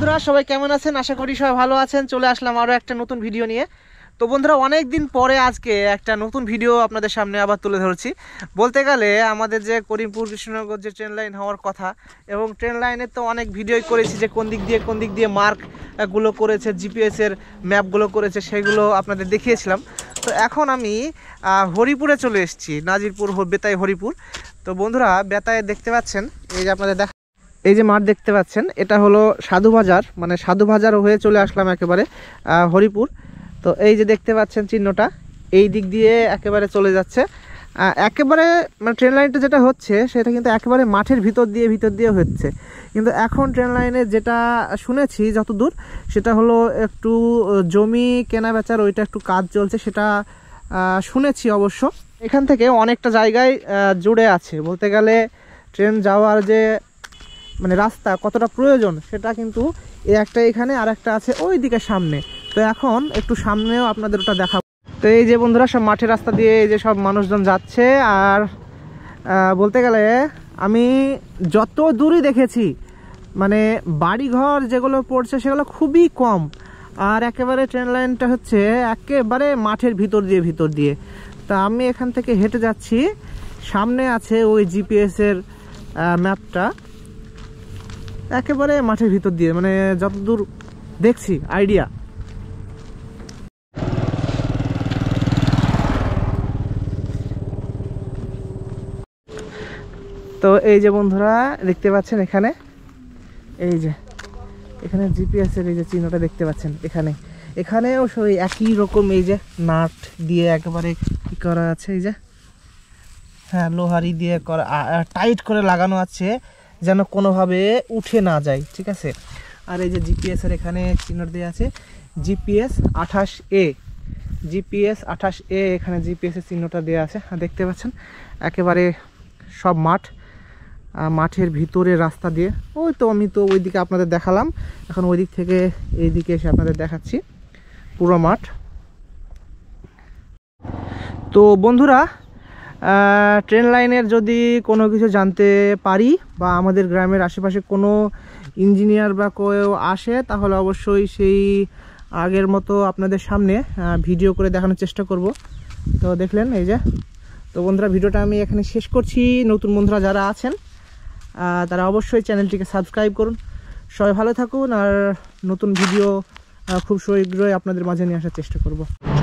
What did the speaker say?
বন্ধুরা সবাই কেমন আছেন? আশা করি সবাই ভালো আছেন। চলে আসলাম আরও একটা নতুন ভিডিও নিয়ে। তো বন্ধুরা অনেক দিন পরে আজকে একটা নতুন ভিডিও আপনাদের সামনে আবার তুলে ধরছি। বলতে গেলে আমাদের যে করিমপুর কৃষ্ণনগর যে ট্রেন লাইন হওয়ার কথা, এবং ট্রেন লাইনের তো অনেক ভিডিওই করেছি যে কোন দিক দিয়ে মার্কগুলো করেছে, জিপিএসের ম্যাপগুলো করেছে, সেগুলো আপনাদের দেখিয়েছিলাম। তো এখন আমি হরিপুরে চলে এসেছি, নাজিরপুর বেতাই হরিপুর। তো বন্ধুরা বেতায় দেখতে পাচ্ছেন, এই যে আপনাদের এই যে মাঠ দেখতে পাচ্ছেন, এটা হলো সাধুবাজার, মানে সাধুবাজার হয়ে চলে আসলাম একেবারে হরিপুর। তো এই যে দেখতে পাচ্ছেন চিহ্নটা, এই দিক দিয়ে একেবারে চলে যাচ্ছে একেবারে, মানে ট্রেন লাইনটা যেটা হচ্ছে সেটা কিন্তু একেবারে মাঠের ভিতর দিয়ে হচ্ছে। কিন্তু এখন ট্রেন লাইনে যেটা শুনেছি যতদূর, সেটা হলো একটু জমি কেনা বেচার ওইটা একটু কাজ চলছে, সেটা শুনেছি অবশ্য। এখান থেকে অনেকটা জায়গায় জুড়ে আছে। বলতে গেলে ট্রেন যাওয়ার যে মানে রাস্তা কতটা প্রয়োজন সেটা কিন্তু একটা এখানে আর একটা আছে ওই দিকে সামনে। তো এখন একটু সামনেও আপনাদের ওটা দেখাবো। তো এই যে বন্ধুরা সব মাঠের রাস্তা দিয়ে এই যে সব মানুষজন যাচ্ছে। আর বলতে গেলে আমি যত দূরই দেখেছি, মানে বাড়িঘর যেগুলো পড়ছে সেগুলো খুবই কম। আর একেবারে ট্রেন লাইনটা হচ্ছে একেবারে মাঠের ভিতর দিয়ে। তা আমি এখান থেকে হেঁটে যাচ্ছি, সামনে আছে ওই জিপিএসের ম্যাপটা, একেবারে মাঠের ভিতর দিয়ে, মানে যতদূর দেখছি আইডিয়া। তো এই যে বন্ধুরা দেখতে পাচ্ছেন এখানে, এই যে এখানে জিপিএসের এই যে চিহ্নটা দেখতে পাচ্ছেন, এখানেও সেই একই রকম এই যে নাট দিয়ে একেবারে কি করা আছে, এই যে হ্যাঁ লোহারি দিয়ে করা, টাইট করে লাগানো আছে যেন কোনোভাবে উঠে না যায়, ঠিক আছে। আর এই যে জিপিএসের এখানে চিহ্ন দেওয়া আছে জিপিএস 28A, জিপিএস 28A, এখানে জিপিএসের চিহ্নটা দেওয়া আছে। দেখতে পাচ্ছেন একেবারে সব মাঠের ভিতরে রাস্তা দিয়ে। ওই তো আমি তো ওইদিকে আপনাদের দেখালাম, এখন ওই দিক থেকে এই দিকে এসে আপনাদের দেখাচ্ছি পুরো মাঠ। তো বন্ধুরা ট্রেন লাইনের যদি কোনো কিছু জানতে পারি বা আমাদের গ্রামের আশেপাশে কোনো ইঞ্জিনিয়ার বা কেউ আসে, তাহলে অবশ্যই সেই আগের মতো আপনাদের সামনে ভিডিও করে দেখানোর চেষ্টা করব। তো দেখলেন এই যে। তো বন্ধুরা ভিডিওটা আমি এখানে শেষ করছি। নতুন বন্ধুরা যারা আছেন তারা অবশ্যই চ্যানেলটিকে সাবস্ক্রাইব করুন। সবাই ভালো থাকুন, আর নতুন ভিডিও খুব শীঘ্রই আপনাদের মাঝে নিয়ে আসার চেষ্টা করব।